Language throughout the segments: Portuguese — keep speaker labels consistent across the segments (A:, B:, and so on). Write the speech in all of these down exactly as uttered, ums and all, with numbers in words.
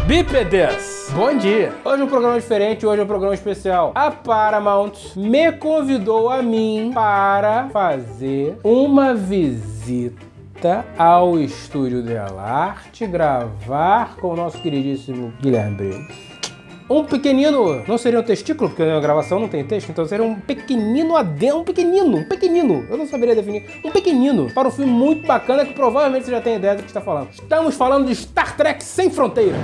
A: Bípedes! Bom dia! Hoje é um programa diferente, hoje é um programa especial. A Paramount me convidou a mim para fazer uma visita ao estúdio Delarte, gravar com o nosso queridíssimo Guilherme Briggs. Um pequenino, não seria um testículo, porque a gravação não tem texto, então seria um pequenino adendo, um pequenino, um pequenino, eu não saberia definir, um pequenino, para um filme muito bacana que provavelmente você já tem ideia do que está falando. Estamos falando de Star Trek Sem Fronteiras.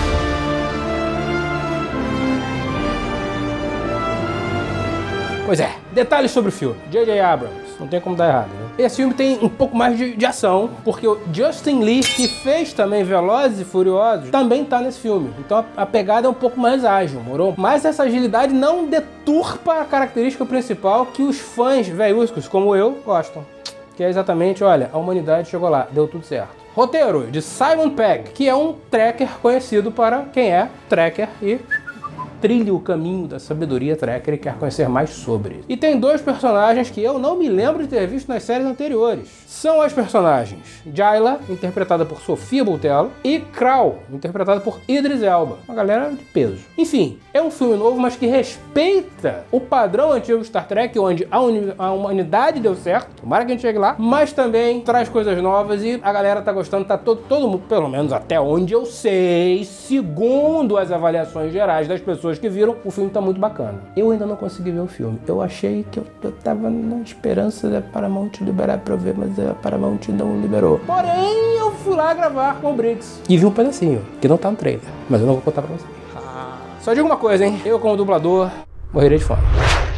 A: Pois é, detalhes sobre o filme. J J Abrams, não tem como dar errado, né? Esse filme tem um pouco mais de, de ação, porque o Justin Lee, que fez também Velozes e Furiosos, também tá nesse filme. Então a, a pegada é um pouco mais ágil, morou? Mas essa agilidade não deturpa a característica principal que os fãs velhuscos, como eu, gostam. Que é exatamente, olha, a humanidade chegou lá, deu tudo certo. Roteiro de Simon Pegg, que é um trekker conhecido para quem é trekker e trilha o caminho da sabedoria trekker e quer conhecer mais sobre. E tem dois personagens que eu não me lembro de ter visto nas séries anteriores. São as personagens Jaylah, interpretada por Sofia Boutella, e Krall, interpretada por Idris Elba. Uma galera de peso. Enfim, é um filme novo, mas que respeita o padrão antigo de Star Trek, onde a, a humanidade deu certo, tomara que a gente chegue lá, mas também traz coisas novas e a galera tá gostando, tá todo, todo mundo, pelo menos até onde eu sei, segundo as avaliações gerais das pessoas que viram, o filme tá muito bacana. Eu ainda não consegui ver o filme. Eu achei que eu, eu tava na esperança da Paramount liberar pra eu ver, mas a Paramount não liberou. Porém, eu fui lá gravar com o Briggs e vi um pedacinho, que não tá no trailer, mas eu não vou contar pra vocês. Ah. Só digo uma coisa, hein? Eu, como dublador, morrerei de fome.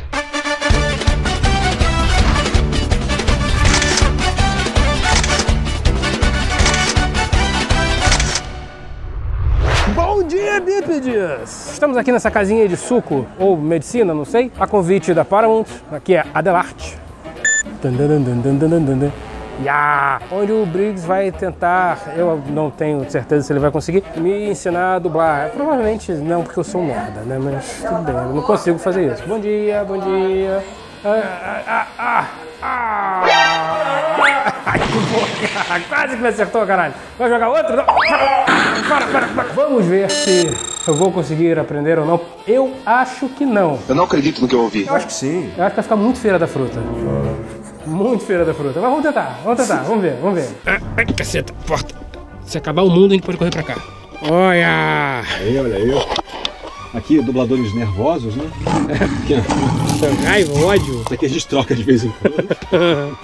A: Bom dia, bípedes! Estamos aqui nessa casinha de suco, ou medicina, não sei, a convite da Paramount, aqui é a Delarte. Yeah! Onde o Briggs vai tentar, eu não tenho certeza se ele vai conseguir, me ensinar a dublar. Provavelmente não, porque eu sou um merda, né? Mas tudo bem, eu não consigo fazer isso. Bom dia, bom dia. Ah, ah, ah, ah. Ai, que porra. Quase que me acertou, caralho. Vai jogar outro? Não. Para, para, para. Vamos ver se eu vou conseguir aprender ou não. Eu acho que não.
B: Eu não acredito no que eu ouvi.
A: Eu acho que sim. Eu acho que vai ficar muito feira da fruta. Muito feira da fruta. Mas vamos tentar, vamos tentar, vamos ver, vamos ver. Ai, caceta, porta. Se acabar o mundo, a gente pode correr pra cá. Olha!
C: Aí, olha aí. Aqui, dubladores nervosos, né? Aqui, ó.
A: Raiva, ódio.
C: Isso aqui a gente troca de vez em quando.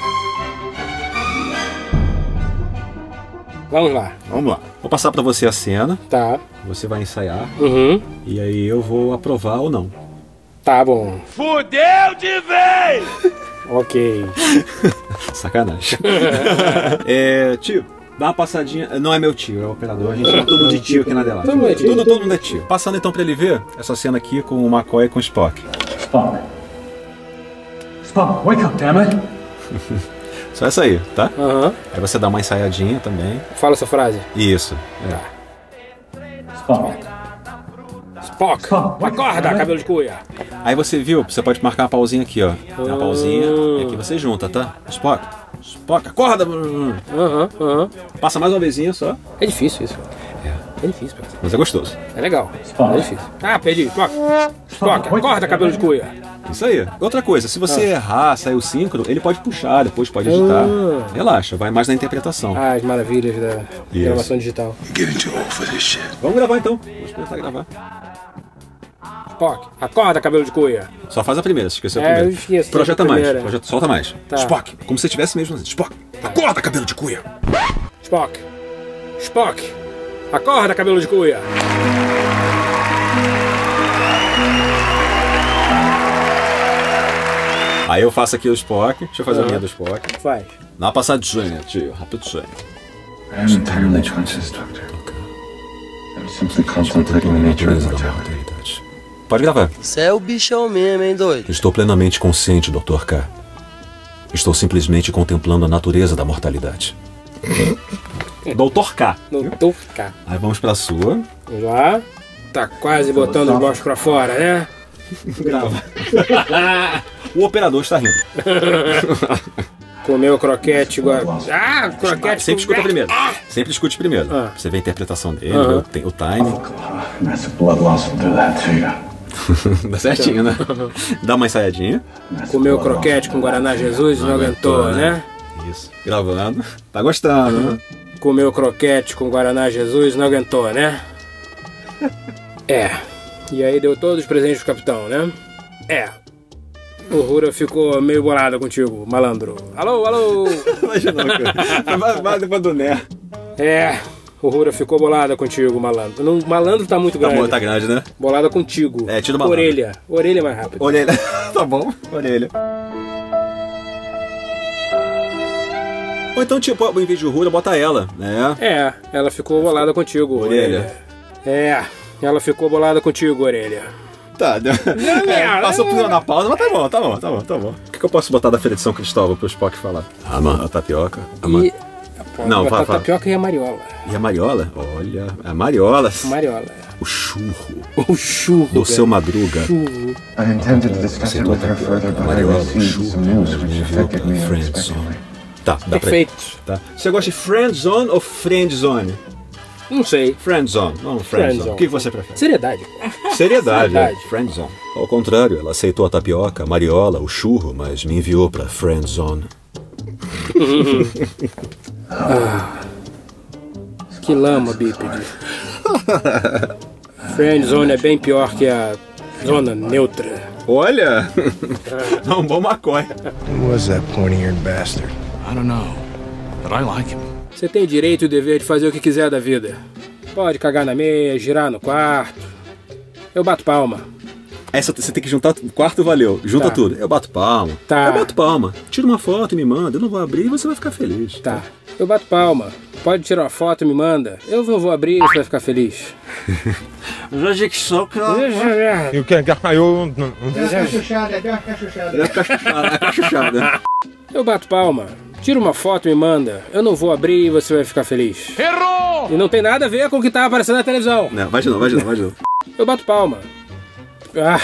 A: Vamos lá.
C: Vamos lá. Vou passar pra você a cena.
A: Tá.
C: Você vai ensaiar.
A: Uhum.
C: E aí eu vou aprovar ou não.
A: Tá bom.
B: Fudeu de vez!
A: Ok.
C: Sacanagem. É, tio, dá uma passadinha. Não é meu tio, é o operador. A gente chama todo mundo de tio aqui na Delarte.
A: Todo mundo é tio.
C: Todo, todo mundo é tio. Passando então pra ele ver essa cena aqui com o McCoy e com o Spock.
D: Spock. Spock, wake up, damn it!
C: Só essa aí, tá?
A: Aham. Uhum.
C: Aí você dá uma ensaiadinha também.
A: Fala essa frase.
C: Isso. É.
D: Spock.
A: Spock. Spock. Acorda, cabelo de cuia.
C: Aí você viu, você pode marcar uma pausinha aqui, ó. Tem uma pausinha e aqui você junta, tá? Spock. Spock, acorda!
A: Aham, aham. Uhum.
C: Passa mais uma vezinha só.
A: É difícil isso.
C: É.
A: É difícil, cara.
C: Mas é gostoso.
A: É legal.
D: Spock.
A: É difícil. Ah, perdi. Spock. Spock, acorda, cabelo de cuia.
C: Isso aí. Outra coisa, se você ah. errar, sair o síncrono, ele pode puxar, depois pode editar. Ah. Relaxa, vai mais na interpretação.
A: Ah, as maravilhas da Isso. gravação digital.
C: Vamos gravar então. Vamos começar a gravar.
A: Spock, acorda, cabelo de cuia.
C: Só faz a primeira, se esqueceu a
A: é,
C: primeira.
A: Eu esqueço,
C: Projeta mais, projeta, solta mais.
A: Tá.
C: Spock, como se estivesse mesmo assim. Spock, tá. Acorda, cabelo de cuia.
A: Spock, Spock, acorda, cabelo de cuia.
C: Aí eu faço aqui o Spock. Deixa eu fazer uhum. a minha do Spock.
A: Faz.
C: Dá uma passadinha, tio. Rapidinho.
D: I am entirely conscious, Doctor. Okay. I'm simply contemplating the nature of mortality.
C: Pode gravar.
E: Você é o bichão mesmo, hein, doido?
C: Estou plenamente consciente, doutor K. Estou simplesmente contemplando a natureza da mortalidade. doutor K.
A: doutor K.
C: Aí vamos pra sua.
A: Vamos lá. Tá quase botando os bosques pra fora, né?
C: Grava. O operador está rindo.
A: Comeu croquete igual. Ah, croquete.
C: Sempre escuta primeiro. Sempre escute primeiro.
A: Ah.
C: Você vê a interpretação dele,
A: Aham.
C: o, tem- o timing.
D: Massive blood loss will do that to you.
C: Dá certinho, né? Dá uma ensaiadinha.
A: Comeu croquete com Guaraná Jesus e não aguentou, né?
C: Isso. Gravando. Tá gostando, né?
A: Comeu croquete com Guaraná Jesus e não aguentou, né? É. E aí deu todos os presentes pro capitão, né? É. O Rura ficou meio bolado contigo, malandro. Alô, alô!
C: Imagina, cara. Vai, vai depois do Né.
A: É. O Rura ficou bolada contigo, malandro. Não, malandro tá muito
C: Tá
A: grande.
C: bom, tá grande, né?
A: Bolada contigo.
C: É, tira o malandro.
A: Orelha. Orelha mais rápido.
C: Orelha. Tá bom, orelha. Ou então, tipo, em vez de Rura, bota ela, né?
A: É, ela ficou bolada contigo,
C: Orelha.
A: orelha. É, ela ficou bolada contigo, orelha.
C: Tá, deu. É, passou por na pausa, mas tá bom, tá bom, tá bom, tá bom. O que, que eu posso botar da Feira de São Cristóvão pro Spock falar? A, ma- a tapioca. A ma-
A: E... Pode
C: Não,
A: botar
C: vai, vai.
A: tapioca e a mariola.
C: E a Mariola? Olha, a Mariola.
A: Mariola.
C: O churro
A: O churro.
C: do
A: cara.
C: seu Madruga.
A: Churro.
D: I intended to discuss it with her further, but I
C: Mariola, o
D: received
C: churro.
D: some news which affected me
C: Friendzone.
D: unexpectedly.
C: Tá, dá pra ir.
A: Perfeito.
C: Tá. Você gosta de Friendzone ou Friendzone?
A: Não sei.
C: Friendzone, não Friendzone.
A: Friendzone.
C: O que você prefere?
A: Seriedade.
C: Seriedade,
A: Seriedade.
C: é. Friendzone. Ao contrário, ela aceitou a tapioca, a mariola, o churro, mas me enviou pra Friendzone.
A: Que lama, bípede. Friendzone é bem pior que a zona neutra.
C: Olha! É um bom McCoy.
F: Who was that pointy-eared bastard?
B: I don't know, but I like him.
A: Você tem direito e o dever de fazer o que quiser da vida. Pode cagar na meia, girar no quarto. Eu bato palma.
C: Essa você tem que juntar. O quarto valeu. Junta
A: Tá.
C: tudo. Eu bato palma.
A: Tá.
C: Eu bato palma. Tira uma foto e me manda. Eu não vou abrir e você vai ficar feliz.
A: Tá. Eu bato palma. Pode tirar uma foto e me manda. Eu não vou abrir e você vai ficar feliz.
C: Já que só, cara.
F: You can't get my own.
C: É cachuchada.
A: Eu bato palma. Tira uma foto e me manda. Eu não vou abrir e você vai ficar feliz. Errou! E não tem nada a ver com o que tá aparecendo na televisão.
C: Não, vai de novo, vai de novo, vai de novo.
A: Eu bato palma. Ah.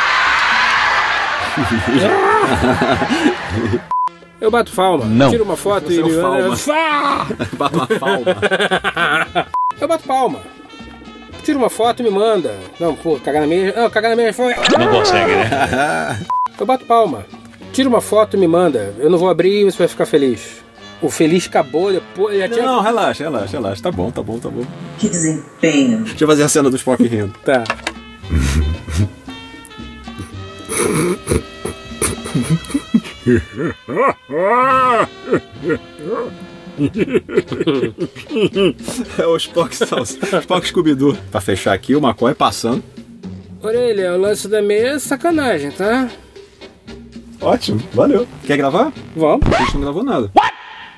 A: Eu bato palma.
B: Não.
A: Tira uma foto
C: Você
A: e
C: é um
A: me manda.
C: falma.
A: Fá!
C: Bata uma palma.
A: Eu bato palma. Tira uma foto e me manda. Não, pô, cagar na meia. Não, cagar na meia foi.
B: Não consegue, né?
A: Eu bato palma. Tira uma foto e me manda. Eu não vou abrir e você vai ficar feliz. O feliz acabou depois. Já tinha...
C: Não, relaxa, relaxa, relaxa. Tá bom, tá bom, tá bom.
G: Que desempenho.
C: Deixa eu fazer a cena do Spock rindo.
A: Tá.
C: É o Spock, Spock Scooby-Doo. Pra fechar aqui, o McCoy passando.
A: Orelha, o lance da meia é sacanagem, tá?
C: Ótimo, valeu. Quer gravar?
A: Vamos.
C: A gente não gravou nada. What?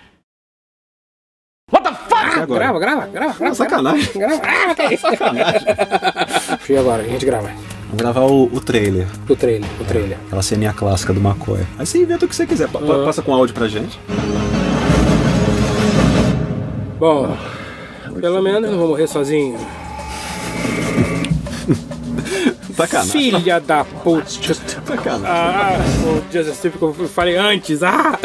C: What the fuck? Agora.
A: Grava, grava, grava, grava.
C: Sacanagem.
A: Grava. Ah, que isso?
C: Sacanagem.
A: E agora, a gente grava.
C: Vamos gravar o, o trailer.
A: O trailer, o trailer.
C: Aquela ceninha clássica do McCoy. Aí você inventa o que você quiser. Pa- pa- Passa com áudio pra gente.
A: Bom, pelo menos não vou morrer sozinho.
C: Sacanagem.
A: Filha da puta.
C: Sacanagem.
A: Ah, o Justice Steve que eu falei antes. Ah!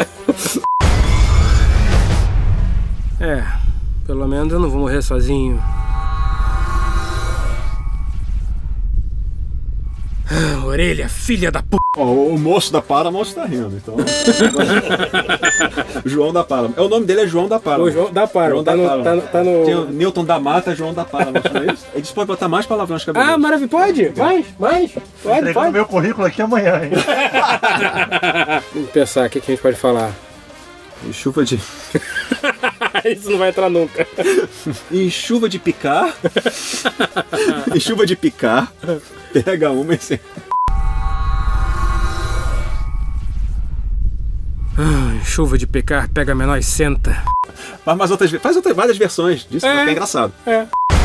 A: É, pelo menos eu não vou morrer sozinho. Ah, orelha, filha da puta.
C: Ó, o moço da Paramount tá rindo, então. João da Paramount. É, o nome dele é João da Paramount.
A: O João da Paramount.
C: João
A: Tá
C: da
A: no,
C: Paramount.
A: tá no, tá no...
C: Tem o Newton da Mata, João da Paramount, não é isso? Ele disse que pode botar mais palavrões que a
A: Ah, maravilha, pode? Mais, mais. Pode,
F: Entregando
A: pode.
F: meu currículo aqui amanhã, hein?
A: Vamos pensar o que, que a gente pode falar.
C: Em chuva de.
A: Isso não vai entrar nunca.
C: Em chuva de picar. Em chuva de picar. Pega uma e você.
A: Ah, chuva de picar, pega menor e senta.
C: Faz mais outras, faz outras, várias versões disso,
A: É.
C: porque é engraçado.
A: É.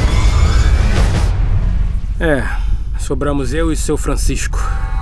A: É, sobramos eu e seu Francisco.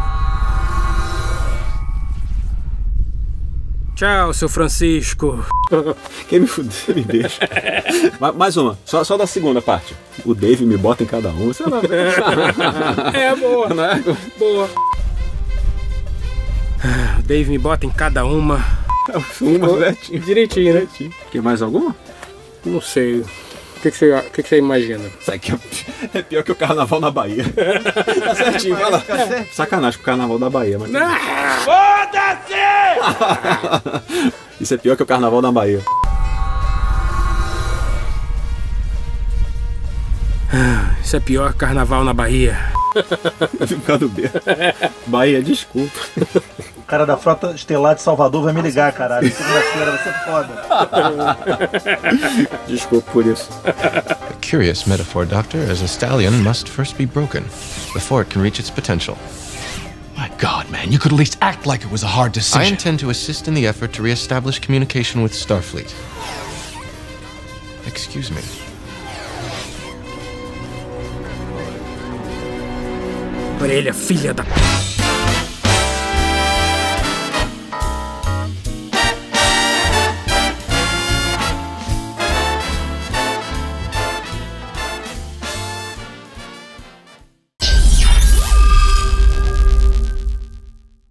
A: Tchau, seu Francisco.
C: Quem me fuder, me deixa. Ma- Mais uma, só, só da segunda parte. O Dave me bota em cada um. Sei lá.
A: É, boa.
C: Não é?
A: Boa. Ah, o Dave me bota em cada uma.
C: Uma, certinho.
A: Direitinho, né?
C: Quer mais alguma?
A: Não sei. O que, que, você, o que, que você imagina?
C: Isso aqui é, é pior que o carnaval na Bahia. Tá certinho, vai lá. Sacanagem com o carnaval da Bahia, mas.
A: Foda-se!
C: Isso é pior que o carnaval da Bahia.
A: Isso é pior que carnaval na Bahia.
C: Vai ficar do B. Bahia, desculpa.
F: O cara da frota estelar de Salvador vai me ligar, caralho. Segunda-feira vai ser foda.
C: Desculpa por isso.
G: A curious metaphor, Doctor, as a stallion must first be broken before it can reach its potential.
B: My God, man, you could at least act like it was a hard
G: I
B: decision.
G: intend to assist in the effort to re-establish communication with Starfleet. Excuse me.
A: Orelha, filha da...